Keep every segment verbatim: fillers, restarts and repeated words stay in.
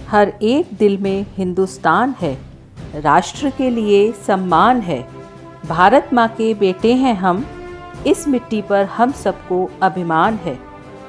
हर एक दिल में हिंदुस्तान है, राष्ट्र के लिए सम्मान है। भारत माँ के बेटे हैं हम, इस मिट्टी पर हम सबको अभिमान है।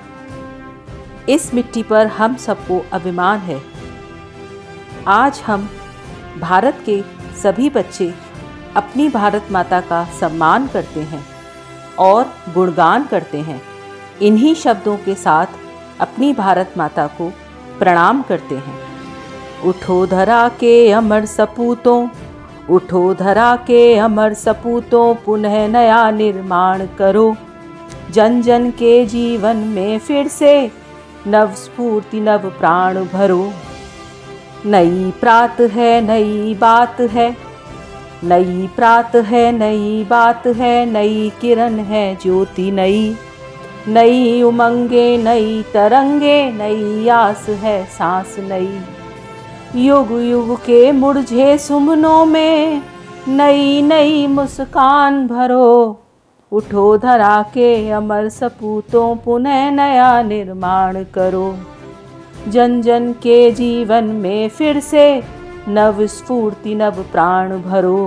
इस मिट्टी पर हम सबको अभिमान है। आज हम भारत के सभी बच्चे अपनी भारत माता का सम्मान करते हैं और गुणगान करते हैं। इन्हीं शब्दों के साथ अपनी भारत माता को प्रणाम करते हैं। उठो धरा के अमर सपूतों, उठो धरा के अमर सपूतों, पुनः नया निर्माण करो। जन जन के जीवन में फिर से नव स्फूर्ति नव प्राण भरो। नई प्रात है नई बात है, नई प्रात है नई बात है, नई किरण है ज्योति नई। नई उमंगे नई तरंगे, नई आस है सांस नई। युग युग के मुरझे सुमनों में नई नई मुस्कान भरो। उठो धरा के अमर सपूतों, पुनः नया निर्माण करो। जन जन के जीवन में फिर से नव स्फूर्ति नव प्राण भरो।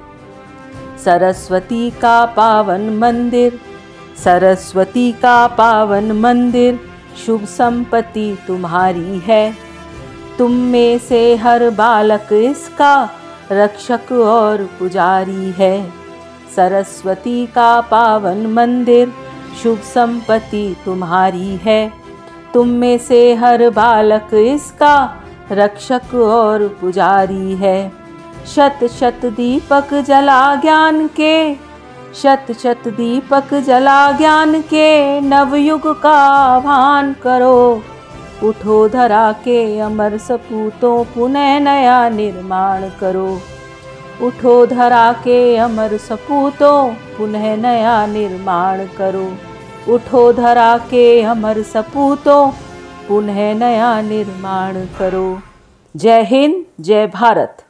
सरस्वती का पावन मंदिर, सरस्वती का पावन मंदिर, शुभ संपत्ति तुम्हारी है। तुम में से हर बालक इसका रक्षक और पुजारी है। सरस्वती का पावन मंदिर, शुभ संपत्ति तुम्हारी है। तुम में से हर बालक इसका रक्षक और पुजारी है। शत शत दीपक जला ज्ञान के, शत शत दीपक जला ज्ञान के, नवयुग का आह्वान करो। उठो धरा के अमर सपूतों, पुनः नया निर्माण करो। उठो धरा के अमर सपूतों, पुनः नया निर्माण करो। उठो धरा के अमर सपूतों, पुनः नया निर्माण करो। जय हिंद, जय भारत।